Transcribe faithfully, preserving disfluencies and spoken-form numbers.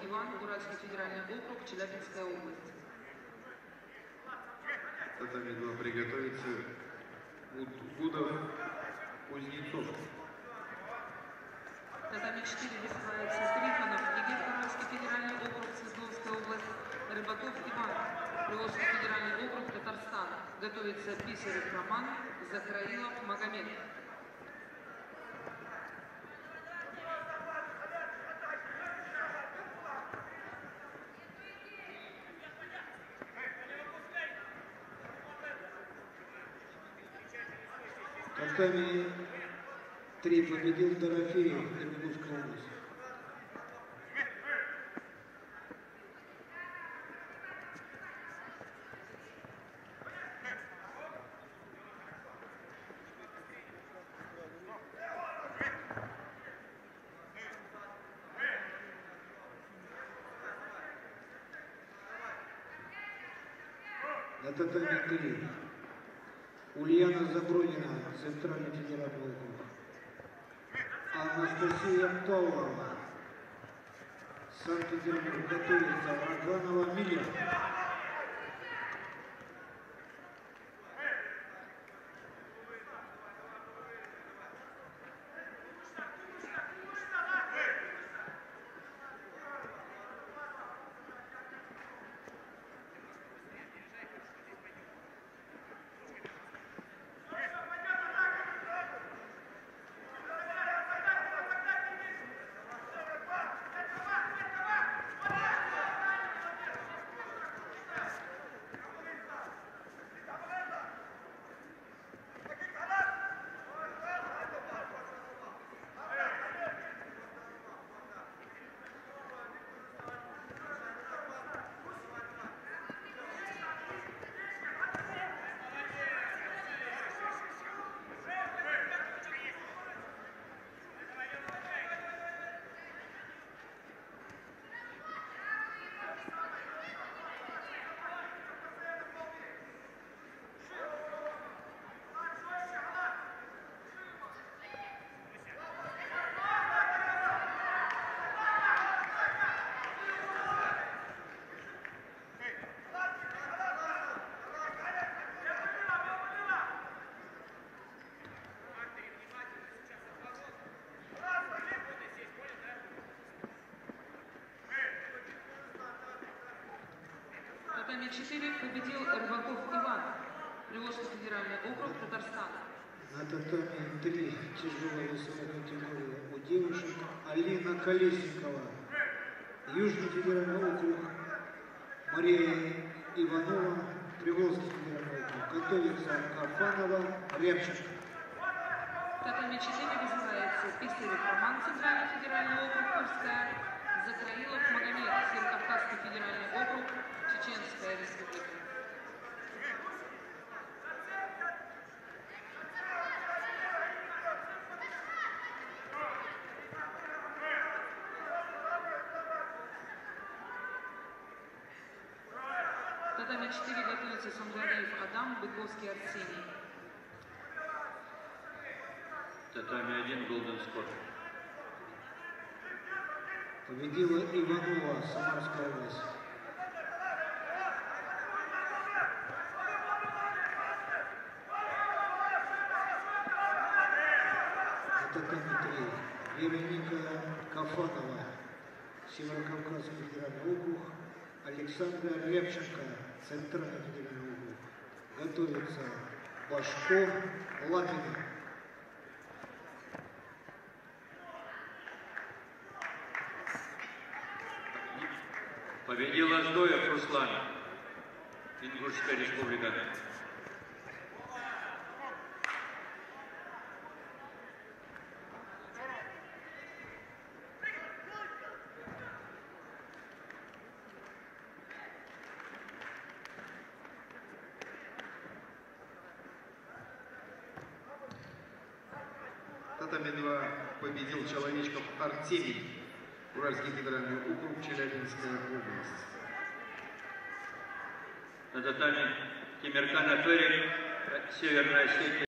Иван, Уральский федеральный округ, Челябинская область. Татами два приготовиться. Гудов, Кузнецов. Татами четыре вызывается Трифонов, Игорь, Уральский федеральный округ, Свердловская область. Рыбаков Иван, Приволжский федеральный округ, Татарстан. Готовится Писарев Роман, Захраилов Магомед. Татами три победил Дорофеев, Иркутская область. На татами три. Ульяна Забродина, Центральный федеральный округ. Анастасия Павлова, Санкт-Петербург. Готовится Роганова Миллер. Татами четыре победил Рыбаков Иван, Приволжский федеральный округ, Татарстан. На татами три тяжелая весовая категория у девушек Алина Колесникова, Южный федеральный округ, Мария Иванова, Приволжский федеральный округ. Готовится Кафанова, Рябченко. Татами четыре вызывается Писарев Роман, Центральный федеральный округ, Курская. Захраилов Магомед, Северокавказский федеральный округ, Чеченская республика. Татами четыре готовится Санжариев Адам, Быковский Арсений. Татами один, Голден Скотт. Победила Иванова, Самарская область. На татами три. Вероника Кафанова, Северокавказский федеральный округ. Александра Рябченко, Центральный федеральный округ. Готовится Башко Лапина. Победил Аздоев Руслан, Ингушская республика. Татами два победил Человечков Артемий, Уральский федеральный округ, Челябинская область. На татами Тимиркана Ферри, Северная Осетия.